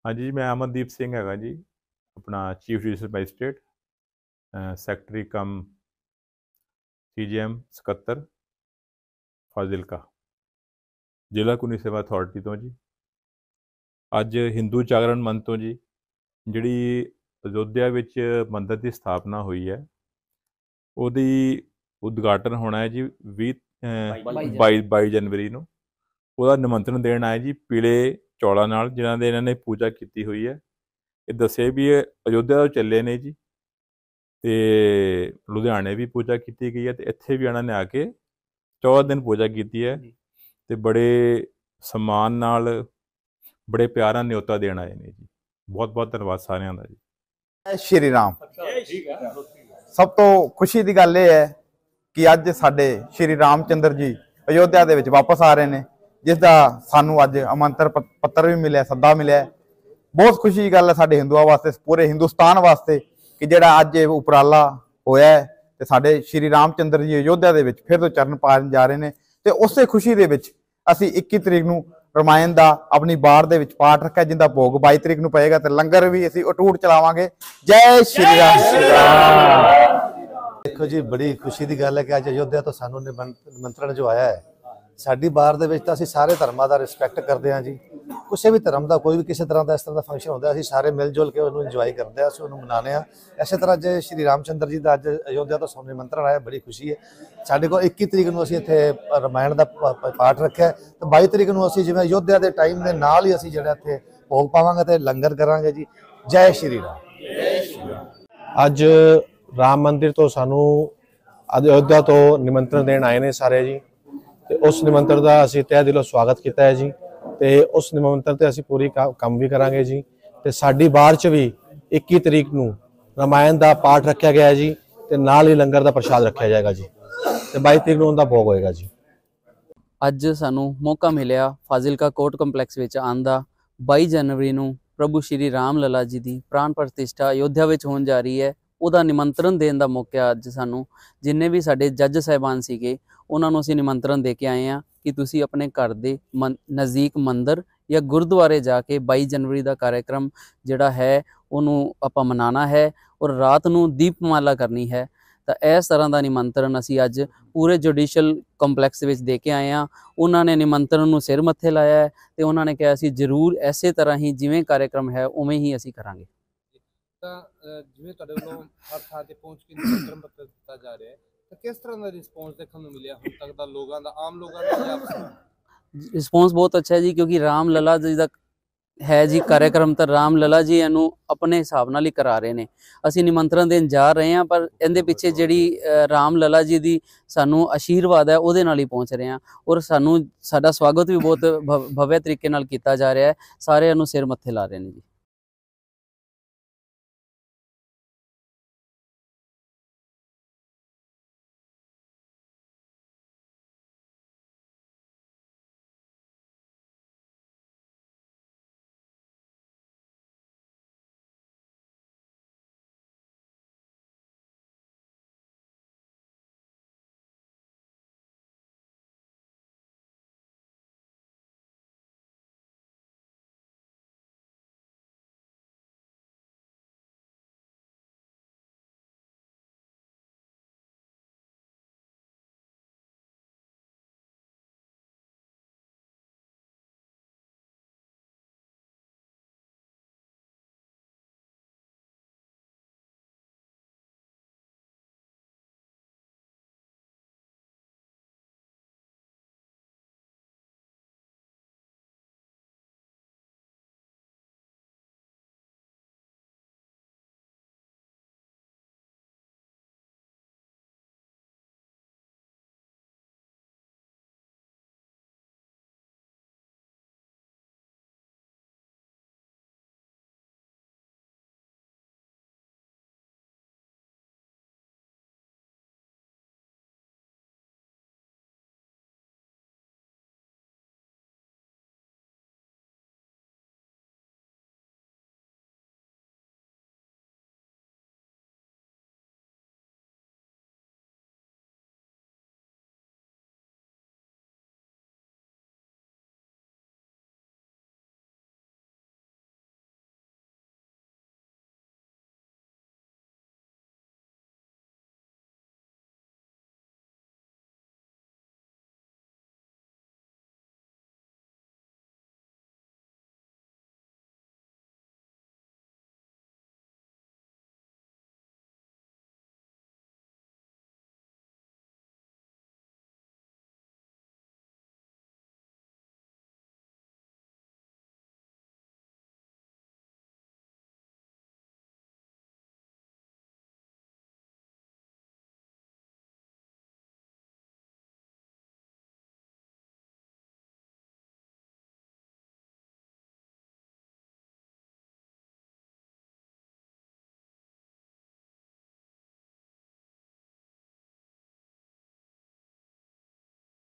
हाँ जी, मैं अमनदीप सिंह हैगा जी, अपना chief judicial magistrate secretary cum CJM ਸਕੱਤਰ ਫਾਜ਼ਿਲਕਾ ਜ਼ਿਲ੍ਹਾ ਕਾਨੂੰਨੀ ਸੇਵਾ ਅਥਾਰਟੀ ਤੋਂ ਜੀ। ਅੱਜ ਹਿੰਦੂ ਜਾਗਰਣ ਮੰਚ ਤੋਂ ਜੀ ਜਿਹੜੀ ਅਯੋਧਿਆ ਵਿੱਚ ਮੰਦਰ ਦੀ ਸਥਾਪਨਾ ਹੋਈ ਹੈ ਉਹਦੀ ਉਦਘਾਟਨ ਹੋਣਾ ਹੈ ਜੀ 22 ਜਨਵਰੀ ਨੂੰ। ਉਹਦਾ ਨਿਮੰਤਰਣ ਦੇਣ ਆਏ ਜੀ ਪੀਲੇ ਚੌਲਾਂ ਨਾਲ, ਜਿਨ੍ਹਾਂ ਦੇ ਇਹਨਾਂ ਨੇ ਪੂਜਾ ਕੀਤੀ ਹੋਈ ਹੈ। ਇਹ ਦੱਸੇ ਵੀ ਇਹ ਅਯੋਧਿਆ ਤੋਂ ਚੱਲੇ ਨੇ ਜੀ, ਤੇ ਲੁਧਿਆਣੇ ਵੀ ਪੂਜਾ ਕੀਤੀ ਗਈ ਹੈ, ਤੇ ਇੱਥੇ ਵੀ ਇਹਨਾਂ ਨੇ ਆ ਕੇ 14 ਦਿਨ ਪੂਜਾ ਕੀਤੀ ਹੈ, ਤੇ ਬੜੇ ਸਨਮਾਨ ਨਾਲ ਬੜੇ ਪਿਆਰਾਂ ਨਿਯੋਤਾ ਦੇਣ ਆਏ ਨੇ ਜੀ। ਬਹੁਤ ਬਹੁਤ ਧੰਨਵਾਦ ਸਾਰਿਆਂ ਦਾ ਜੀ। ਜੈ ਸ਼੍ਰੀ ਰਾਮ। ਸਭ ਤੋਂ ਖੁਸ਼ੀ ਦੀ ਗੱਲ ਇਹ ਹੈ ਕਿ ਅੱਜ ਸਾਡੇ ਸ਼੍ਰੀ ਰਾਮ ਚੰਦਰ ਜੀ ਅਯੋਧਿਆ ਦੇ ਵਿੱਚ ਵਾਪਸ ਆ ਰਹੇ ਨੇ, ਜਿਸ ਦਾ ਸਾਨੂੰ ਅੱਜ ਆਮੰਤਰਣ ਪੱਤਰ ਵੀ ਮਿਲਿਆ, ਸੱਦਾ ਮਿਲਿਆ। ਬਹੁਤ ਖੁਸ਼ੀ ਦੀ ਗੱਲ ਹੈ ਸਾਡੇ ਹਿੰਦੂਆਂ ਵਾਸਤੇ, ਪੂਰੇ ਹਿੰਦੁਸਤਾਨ ਵਾਸਤੇ, ਕਿ ਜਿਹੜਾ ਅੱਜ ਇਹ ਉਪਰਾਲਾ ਹੋਇਆ ਹੈ ਤੇ ਸਾਡੇ ਸ਼੍ਰੀ ਰਾਮ ਚੰਦਰ ਜੀ ਅਯੋਧਿਆ ਦੇ ਵਿੱਚ ਫਿਰ ਤੋਂ ਚਰਨ ਪਾਉਣ ਜਾ ਰਹੇ ਨੇ। ਤੇ ਉਸੇ ਖੁਸ਼ੀ ਦੇ ਵਿੱਚ ਅਸੀਂ 21 ਤਰੀਕ ਨੂੰ ਰਮਾਇਣ ਦਾ ਆਪਣੀ ਬਾੜ ਦੇ ਵਿੱਚ ਪਾਠ ਰੱਖਿਆ, ਜਿੰਦਾ ਭੋਗ 22 ਤਰੀਕ ਨੂੰ ਪਏਗਾ, ਤੇ ਲੰਗਰ ਵੀ ਅਸੀਂ ਅਟੂਟ ਚਲਾਵਾਂਗੇ। ਜੈ ਸ਼੍ਰੀ ਰਾਮ। देखो जी, बड़ी खुशी की गल है कि अज अयोध्या तो सानू निमंत्रण जो आया है, साडी बार दे विच तां असीं सारे धर्मां दा रिस्पैक्ट करते हैं जी। किसी भी धर्म का कोई भी किसी तरह का इस तरह का फंक्शन होता है, असीं सारे मिल जुल के उन्होंने इंजॉय करते हैं, असीं उन्होंने मनाने हैं। इस तरह जे श्री रामचंद्र जी का अज अयोध्या तो सानू निमंत्रण आया, बड़ी खुशी है। साडे कोल 21 तरीक नूं असीं इत्थे रामायण का पाठ रखा, तो 22 तरीक नूं असीं जिवें अयोध्या के टाइम के नाल ही असीं जिहड़ा इत्थे भोग पावांगे ते लंगर करांगे जी। जय श्री राम। अज राम मंदिर तो सानू अयोध्या तो निमंत्रण देण आए ने सारे जी, ते उस निमंत्रण का असीं तहे दिलों स्वागत किया है जी, ते उस निमंत्रण ते असीं पूरी काम भी करांगे जी। ते साडी बार च भी 21 तरीक नूं रामायण का पाठ रखा गया है जी, ते नाल ही लंगर का प्रसाद रखा जाएगा जी, ते 22 तरीक नूं उनका भोग होएगा जी। ਅੱਜ ਸਾਨੂੰ ਮੌਕਾ ਮਿਲਿਆ ਫਾਜ਼ਿਲਕਾ ਕੋਰਟ ਕੰਪਲੈਕਸ ਵਿੱਚ ਆਉਣ ਦਾ। 22 ਜਨਵਰੀ ਨੂੰ ਪ੍ਰਭੂ ਸ਼੍ਰੀ ਰਾਮ ਲਲਾ ਜੀ ਦੀ ਪ੍ਰਾਣ ਪ੍ਰਤਿਸ਼ਠਾ ਅਯੋਧਿਆ ਵਿੱਚ ਹੋਣ ਜਾ ਰਹੀ ਹੈ। ਉਹਦਾ ਨਿਮੰਤਰਣ ਦੇਣ ਦਾ ਮੌਕਾ ਅੱਜ ਸਾਨੂੰ, ਜਿੰਨੇ ਵੀ ਸਾਡੇ ਜੱਜ ਸਾਹਿਬਾਨ ਸੀਗੇ, ਉਹਨਾਂ ਨੂੰ ਅਸੀਂ ਨਿਮੰਤਰਣ ਦੇ ਕੇ ਆਏ ਹਾਂ ਕਿ ਤੁਸੀਂ ਆਪਣੇ ਘਰ ਦੇ ਨਜ਼ਦੀਕ ਮੰਦਰ ਜਾਂ ਗੁਰਦੁਆਰੇ ਜਾ ਕੇ 22 ਜਨਵਰੀ ਦਾ ਕਾਰਿਆਕਰਮ ਜਿਹੜਾ ਹੈ ਉਹਨੂੰ ਆਪਾਂ ਮਨਾਉਣਾ ਹੈ, ਔਰ ਰਾਤ ਨੂੰ ਦੀਪਮਾਲਾ ਕਰਨੀ ਹੈ। ਤਾਂ ਇਸ ਤਰ੍ਹਾਂ ਦਾ ਨਿਮੰਤਰਣ ਅਸੀਂ ਅੱਜ ਪੂਰੇ ਜੁਡੀਸ਼ਲ ਕੰਪਲੈਕਸ ਵਿੱਚ ਦੇ ਕੇ ਆਏ ਹਾਂ। ਉਹਨਾਂ ਨੇ ਨਿਮੰਤਰਣ ਨੂੰ ਸਿਰ ਮੱਥੇ ਲਾਇਆ ਹੈ, ਤੇ ਉਹਨਾਂ ਨੇ ਕਿਹਾ ਅਸੀਂ ਜ਼ਰੂਰ ਇਸੇ ਤਰ੍ਹਾਂ ਹੀ ਜਿਵੇਂ ਕਾਰਿਆਕਰਮ ਹੈ ਉਵੇਂ ਹੀ ਅਸੀਂ ਕਰਾਂਗੇ। ਜਿਵੇਂ ਤੁਹਾਡੇ ਵੱਲੋਂ ਹਰ ਥਾਂ ਤੇ ਪਹੁੰਚ ਕੇ ਨਿਮੰਤਰਣ ਪੱਤਰ ਦਿੱਤਾ ਜਾ ਰਿਹਾ ਹੈ, ਤਾਂ ਕਿਸ ਤਰ੍ਹਾਂ ਦਾ ਰਿਸਪੌਂਸ ਦੇਖਣ ਨੂੰ ਮਿਲਿਆ ਹੁਣ ਤੱਕ ਦਾ ਲੋਕਾਂ ਦਾ, ਆਮ ਲੋਕਾਂ ਦਾ? ਰਿਸਪੌਂਸ ਬਹੁਤ ਅੱਛਾ ਹੈ ਜੀ, ਕਿਉਂਕਿ ਰਾਮ ਲਲਾ ਜੀ ਦਾ ਹੈ ਜੀ ਕਾਰਿਆਕਰਮ, ਤਾਂ ਰਾਮ ਲਲਾ ਜੀ ਇਹਨੂੰ ਆਪਣੇ ਹਿਸਾਬ ਨਾਲ ਹੀ ਕਰਾ ਰਹੇ ਨੇ। ਅਸੀਂ ਨਿਮੰਤਰਣ ਦੇਣ ਜਾ ਰਹੇ ਹਾਂ, ਪਰ ਇਹਦੇ ਪਿੱਛੇ ਜਿਹੜੀ ਰਾਮ ਲਲਾ ਜੀ ਦੀ ਸਾਨੂੰ ਆਸ਼ੀਰਵਾਦ ਹੈ ਉਹਦੇ ਨਾਲ ਹੀ ਪਹੁੰਚ ਰਹੇ ਹਾਂ, ਔਰ ਸਾਡਾ ਸਵਾਗਤ ਵੀ ਬਹੁਤ ਭਵਯ ਤਰੀਕੇ ਨਾਲ ਕੀਤਾ ਜਾ ਰਿਹਾ ਹੈ। ਸਾਰਿਆਂ ਨੂੰ ਸਿਰ ਮੱਥੇ ਲਾ ਰਹੇ ਨੇ ਜੀ।